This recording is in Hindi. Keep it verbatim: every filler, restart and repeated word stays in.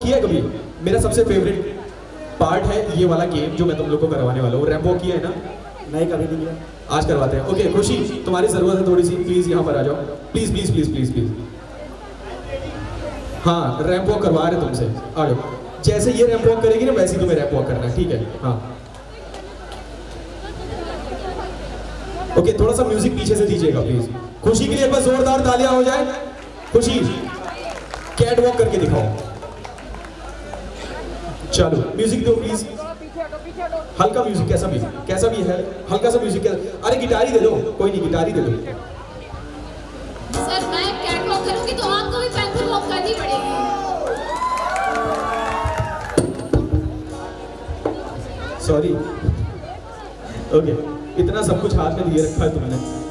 किया है कभी? मेरा सबसे फेवरेट पार्ट है ये वाला गेम जो मैं तुम लोग को करवाने वाला हूँ। रैंप वॉक किया है ना? नहीं, कभी नहीं किया। आज करवाते हैं। ओके खुशी, तुम्हारी जरूरत है थोड़ी सी, प्लीज यहाँ पर आ जाओ। Please please please please please हाँ, रैंप वॉक करवा रहे तुमसे, आ जाओ। जैसे ये रैंप वॉक करेगी ना वैसे ही तुम्हें रैंप वॉक करना है, ठीक है? हाँ ओके, थोड़ा सा म्यूजिक पीछे से दीजिएगा प्लीज। खुशी के लिए एक बार जोरदार तालियां हो जाए। खुशी कैट वॉक करके दिखाओ। चलो म्यूजिक दो प्लीज, हल्का म्यूजिक, कैसा भी कैसा भी है, हल्का सा म्यूजिक। अरे गिटार ही दे दो, कोई नहीं गिटार ही दे दो। सर मैं कैट वॉक करूंगी तो आपको भी पैंथर वॉक करनी पड़ेगी। सॉरी। ओके, इतना सब कुछ हाथ में दिए रखा है तुमने।